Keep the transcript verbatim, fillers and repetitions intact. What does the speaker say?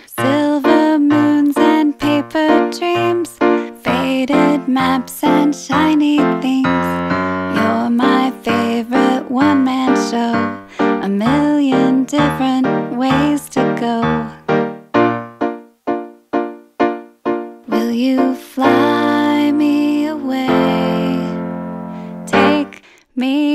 Silver moons and paper dreams, faded maps and shiny things. You're my favorite one-man show, a million different ways to go. Will you fly me away? Take me